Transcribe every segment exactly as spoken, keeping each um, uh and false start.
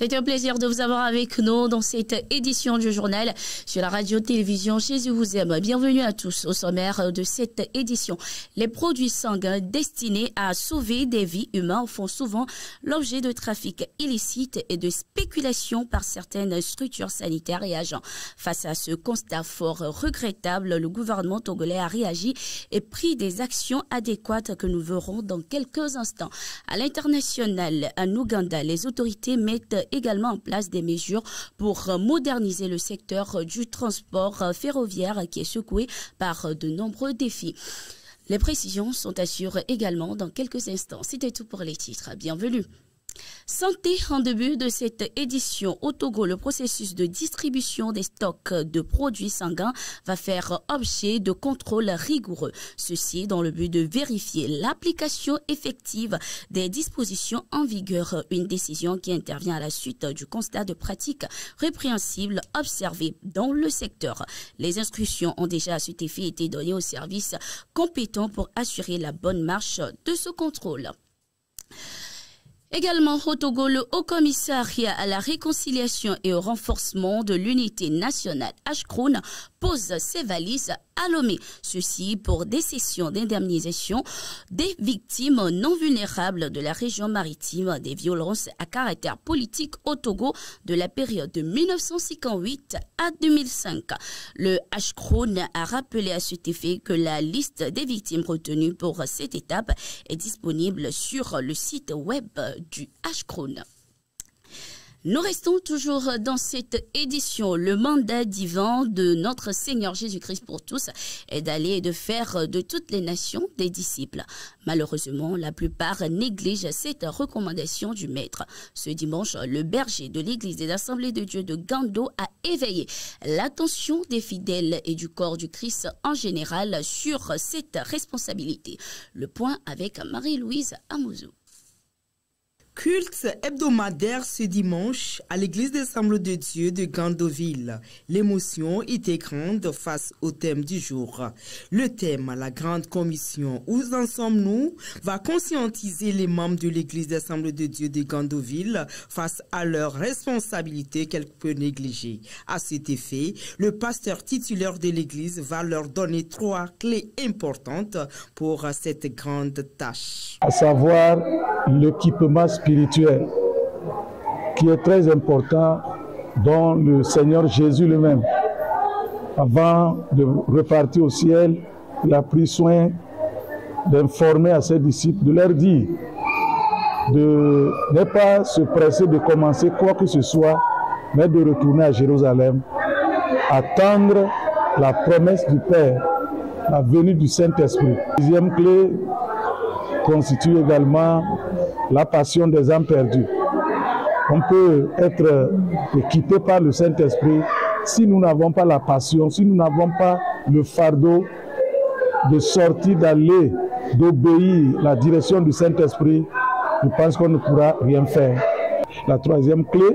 C'est un plaisir de vous avoir avec nous dans cette édition du journal sur la radio-télévision Jésus vous aime. Bienvenue à tous au sommaire de cette édition. Les produits sanguins destinés à sauver des vies humaines font souvent l'objet de trafic illicite et de spéculation par certaines structures sanitaires et agents. Face à ce constat fort regrettable, le gouvernement togolais a réagi et pris des actions adéquates que nous verrons dans quelques instants. À l'international, en Ouganda, les autorités mettent également en place des mesures pour moderniser le secteur du transport ferroviaire qui est secoué par de nombreux défis. Les précisions sont assurées également dans quelques instants. C'était tout pour les titres. Bienvenue. Santé en début de cette édition. Au Togo, le processus de distribution des stocks de produits sanguins va faire objet de contrôles rigoureux. Ceci dans le but de vérifier l'application effective des dispositions en vigueur. Une décision qui intervient à la suite du constat de pratiques répréhensibles observées dans le secteur. Les instructions ont déjà à cet effet été données aux services compétents pour assurer la bonne marche de ce contrôle. Également au Togo, le Haut-Commissariat à la réconciliation et au renforcement de l'unité nationale Ashkroun pose ses valises à Lomé. Ceci pour des sessions d'indemnisation des victimes non vulnérables de la région maritime des violences à caractère politique au Togo de la période de mille neuf cent cinquante-huit à deux mille cinq. Le Ashkroun a rappelé à cet effet que la liste des victimes retenues pour cette étape est disponible sur le site web du Ashkroun. Nous restons toujours dans cette édition. Le mandat divin de notre Seigneur Jésus-Christ pour tous est d'aller et de faire de toutes les nations des disciples. Malheureusement, la plupart négligent cette recommandation du Maître. Ce dimanche, le berger de l'Église des Assemblées de Dieu de Gando a éveillé l'attention des fidèles et du corps du Christ en général sur cette responsabilité. Le point avec Marie-Louise Amouzou. Culte hebdomadaire ce dimanche à l'église des Assemblées de Dieu de Gandoville. L'émotion était grande face au thème du jour. Le thème, la grande commission, où en sommes-nous, va conscientiser les membres de l'église des Assemblées de Dieu de Gandoville face à leurs responsabilités qu'elles peuvent négliger. À cet effet, le pasteur titulaire de l'église va leur donner trois clés importantes pour cette grande tâche. À savoir l'équipement spirituel qui est très important dont le Seigneur Jésus lui-même, avant de repartir au ciel, il a pris soin d'informer à ses disciples, de leur dire de ne pas se presser de commencer quoi que ce soit, mais de retourner à Jérusalem, attendre la promesse du Père, la venue du Saint-Esprit. La deuxième clé constitue également la passion des âmes perdues. On peut être équipé par le Saint-Esprit si nous n'avons pas la passion, si nous n'avons pas le fardeau de sortir, d'aller, d'obéir la direction du Saint-Esprit. Je pense qu'on ne pourra rien faire. La troisième clé,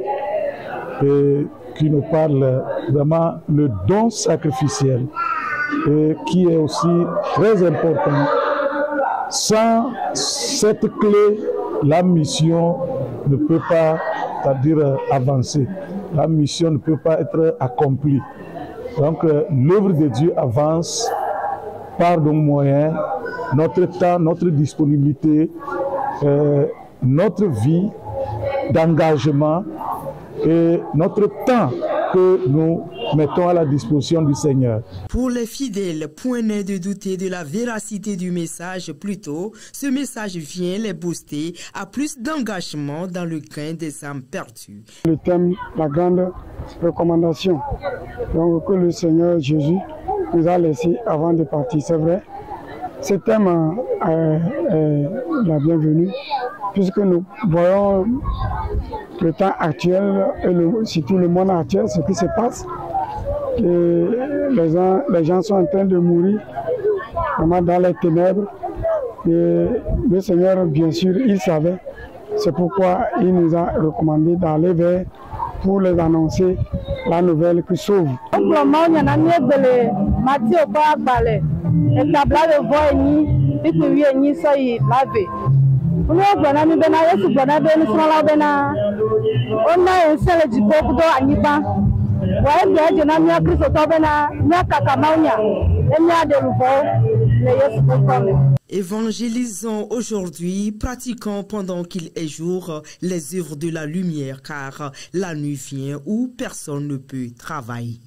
et qui nous parle vraiment le don sacrificiel, et qui est aussi très important. Sans cette clé, la mission ne peut pas, c'est-à-dire avancer. La mission ne peut pas être accomplie. Donc l'œuvre de Dieu avance par nos moyens, notre temps, notre disponibilité, euh, notre vie d'engagement et notre temps que nous mettons à la disposition du Seigneur. Pour les fidèles, point n'est de douter de la véracité du message. Plutôt, ce message vient les booster à plus d'engagement dans le gain des âmes perdues. Le thème, la grande recommandation donc, que le Seigneur Jésus nous a laissé avant de partir. C'est vrai, ce thème est, est la bienvenue puisque nous voyons le temps actuel et le, surtout le monde actuel, ce qui se passe. Et les, gens, les gens sont en train de mourir vraiment dans les ténèbres. Et le Seigneur, bien sûr, il savait. C'est pourquoi il nous a recommandé d'aller vers pour les annoncer la nouvelle qui sauve. On a un seul du peuple à Nipan. Évangélisons aujourd'hui, pratiquons pendant qu'il est jour les œuvres de la lumière, car la nuit vient où personne ne peut travailler.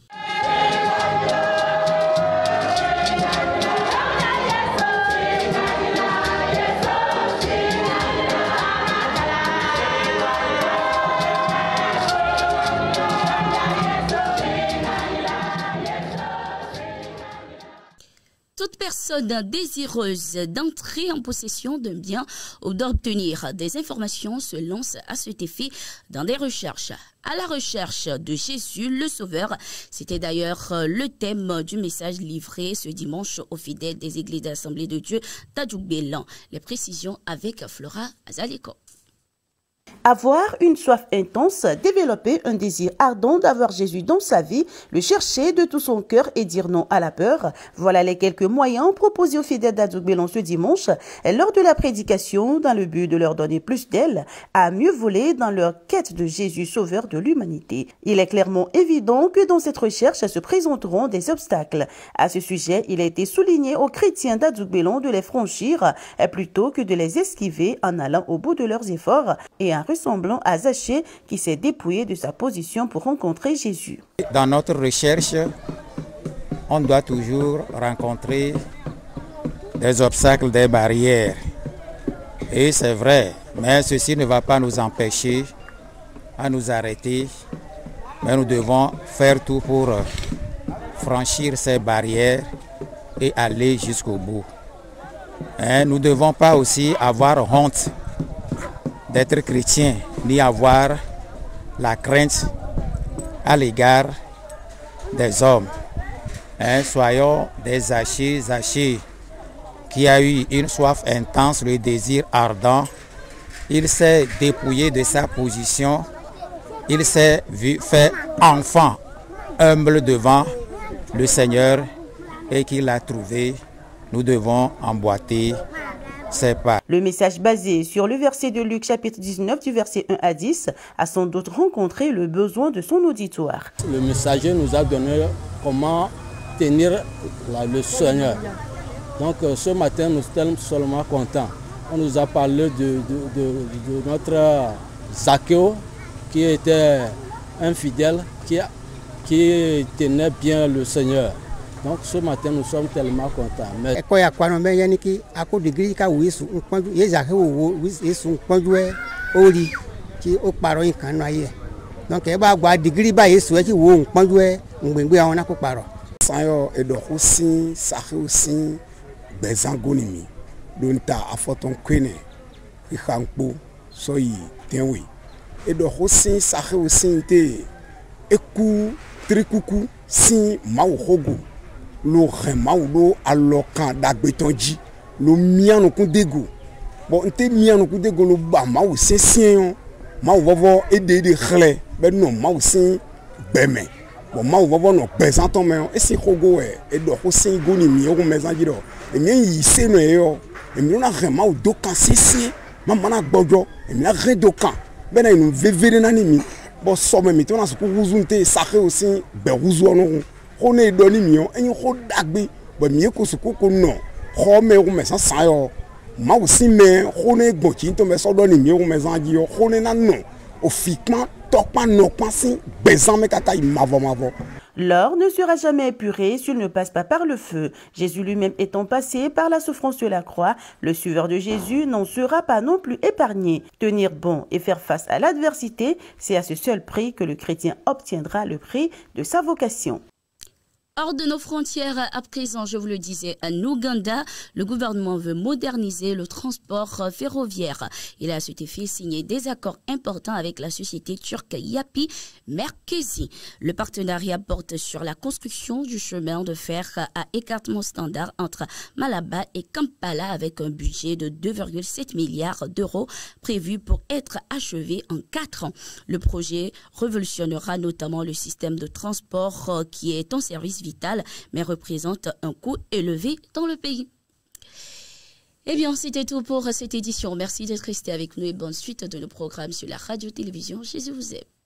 Toute personne désireuse d'entrer en possession d'un bien ou d'obtenir des informations se lance à cet effet dans des recherches. À la recherche de Jésus le Sauveur, c'était d'ailleurs le thème du message livré ce dimanche aux fidèles des églises d'Assemblée de Dieu d'Adjougbelan. Les précisions avec Flora Azaleko. Avoir une soif intense, développer un désir ardent d'avoir Jésus dans sa vie, le chercher de tout son cœur et dire non à la peur. Voilà les quelques moyens proposés aux fidèles d'Adjougbelan ce dimanche lors de la prédication dans le but de leur donner plus d'aile à mieux voler dans leur quête de Jésus sauveur de l'humanité. Il est clairement évident que dans cette recherche se présenteront des obstacles. À ce sujet, il a été souligné aux chrétiens d'Adjougbelan de les franchir plutôt que de les esquiver en allant au bout de leurs efforts et en ressemblant à Zachée qui s'est dépouillé de sa position pour rencontrer Jésus. Dans notre recherche, on doit toujours rencontrer des obstacles, des barrières. Et c'est vrai, mais ceci ne va pas nous empêcher à nous arrêter. Mais nous devons faire tout pour franchir ces barrières et aller jusqu'au bout. Et nous ne devons pas aussi avoir honte d'être chrétien, ni avoir la crainte à l'égard des hommes. Hein, soyons des Zachée, Zachée qui a eu une soif intense, le désir ardent. Il s'est dépouillé de sa position, il s'est vu fait enfant, humble devant le Seigneur et qu'il a trouvé. Nous devons emboîter ses pas. Le message basé sur le verset de Luc chapitre dix-neuf du verset un à dix a sans doute rencontré le besoin de son auditoire. Le messager nous a donné comment tenir la, le Seigneur. Donc ce matin nous sommes seulement contents. On nous a parlé de, de, de, de notre Zachéo qui était un fidèle qui, qui tenait bien le Seigneur. Donc ce matin nous sommes tellement contents. Mais... lo remaw lo alokan dagbetonji lo mianu kundego bon nte mianu kundego lo ba maw sesien maw vovo ede de khle be no maw sin gbeme bon maw vovo no pesanton me e si khogo e e do ko sin goni mi o mezanji do e mi yi se no e yo e mi na remaw do kan sesien mama na gbojo e mi na re do kan be na inu vevere na ni mi bo so me mi to na so ko ruzunte saxe aussi be ruzu ono on est donné mieux et on a dagbe bon mieux que ce qu'on non comme on met ça ça yo ma aussi mais on est bon qui tombe ça donné mieux on met ça dit on est non au fitement top pas non penser besoin mais kaka il m'avant m'avant. L'or ne sera jamais épuré s'il ne passe pas par le feu. Jésus lui-même étant passé par la souffrance de la croix, le suiveur de Jésus n'en sera pas non plus épargné. Tenir bon et faire face à l'adversité, c'est à ce seul prix que le chrétien obtiendra le prix de sa vocation. Hors de nos frontières, à présent, je vous le disais, en Ouganda, le gouvernement veut moderniser le transport ferroviaire. Il a à cet effet signé des accords importants avec la société turque Yapi Merkezi. Le partenariat porte sur la construction du chemin de fer à écartement standard entre Malaba et Kampala avec un budget de deux virgule sept milliards d'euros prévu pour être achevé en quatre ans. Le projet révolutionnera notamment le système de transport qui est en service vital, mais représente un coût élevé dans le pays. Eh bien, c'était tout pour cette édition. Merci d'être resté avec nous et bonne suite de nos programmes sur la radio-télévision. Jésus vous aime.